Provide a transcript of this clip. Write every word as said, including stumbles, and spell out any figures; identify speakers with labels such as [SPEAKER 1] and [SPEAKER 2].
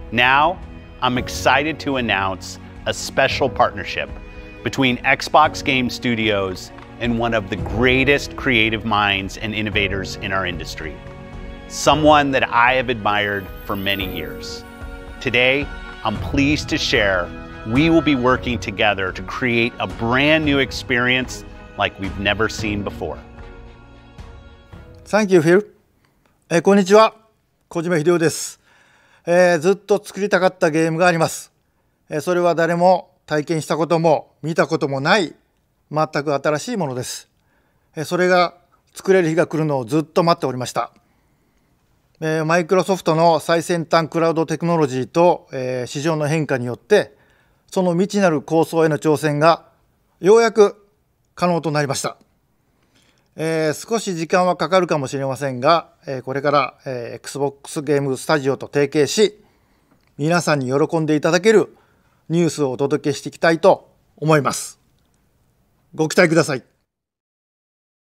[SPEAKER 1] Now, I'm excited to announce a special partnership between Xbox Game Studios and one of the greatest creative minds and innovators in our industry, someone that I have admired for many years. Today, I'm pleased to share we will be working together to create a brand new experience like we've never seen before.
[SPEAKER 2] Thank you, Phil. えー、こんにちは、小島秀夫です。えー、ずっと作りたかったゲームがあります。えー、それは誰も体験したことも見たこともない全く新しいものです。えー、それが作れる日が来るのをずっと待っておりました。えー、マイクロソフトの最先端クラウドテクノロジーと、えー、市場の変化によってその未知なる構想への挑戦がようやく可能となりました。えー、少し時間はかかるかもしれませんが、えー、これから、えー、Xbox ゲームスタジオと提携し皆さんに喜んでいただけるニュースをお届けしていきたいと思います。ご期待ください。